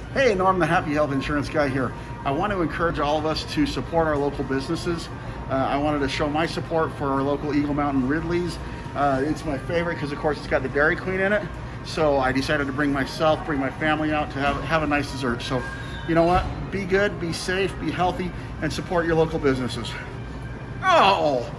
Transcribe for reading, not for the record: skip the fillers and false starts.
Hey, Norm, the Happy Health Insurance guy here. I want to encourage all of us to support our local businesses. I wanted to show my support for our local Eagle Mountain Ridley's. It's my favorite because, of course, it's got the Dairy Queen in it. So I decided to bring my family out to have a nice dessert. So, you know what? Be good, be safe, be healthy, and support your local businesses. Oh!